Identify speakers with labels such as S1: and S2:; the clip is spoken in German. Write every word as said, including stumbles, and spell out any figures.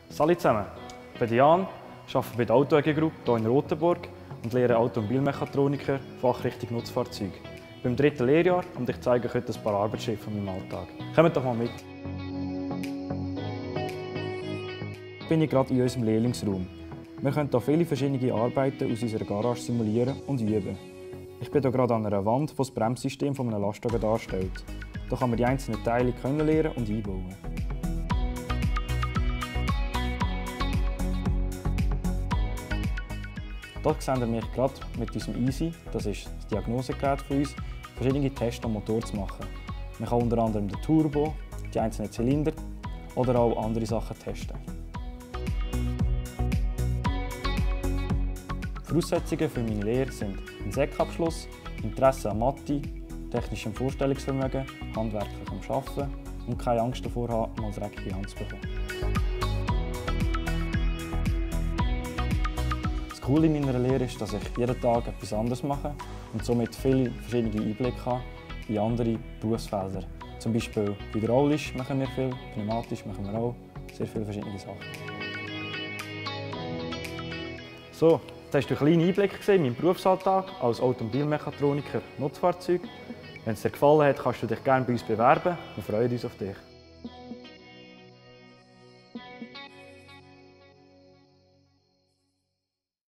S1: Salut zusammen, ich bin Jan, arbeite bei der Auto A G Group hier in Rotenburg und lehre Automobilmechatroniker, Fachrichtung Nutzfahrzeuge. Ich bin im dritten Lehrjahr und ich zeige euch heute ein paar Arbeitsschritte von meinem Alltag. Kommt doch mal mit! Ich bin hier gerade in unserem Lehrlingsraum. Wir können hier viele verschiedene Arbeiten aus unserer Garage simulieren und üben. Ich bin hier gerade an einer Wand, die das Bremssystem von einem Lastwagen darstellt. Hier kann man die einzelnen Teile kennenlernen und einbauen. Hier sehen wir mich gerade mit unserem Easy, das ist das Diagnosegerät von uns, verschiedene Tests am Motor zu machen. Man kann unter anderem den Turbo, die einzelnen Zylinder oder auch andere Sachen testen. Die Voraussetzungen für meine Lehre sind ein S E C-Abschluss, Interesse an Mathe, technischem Vorstellungsvermögen, handwerklichem Arbeiten und keine Angst davor haben, mal dreckige Hand zu bekommen. Das Coole in meiner Lehre ist, dass ich jeden Tag etwas anderes mache und somit viele verschiedene Einblicke habe in andere Berufsfelder. Zum Beispiel hydraulisch machen wir viel, pneumatisch machen wir auch sehr viele verschiedene Sachen. So, jetzt hast du einen kleinen Einblick gesehen in meinen Berufsalltag als Automobilmechatroniker Nutzfahrzeug. Wenn es dir gefallen hat, kannst du dich gerne bei uns bewerben. Wir freuen uns auf dich.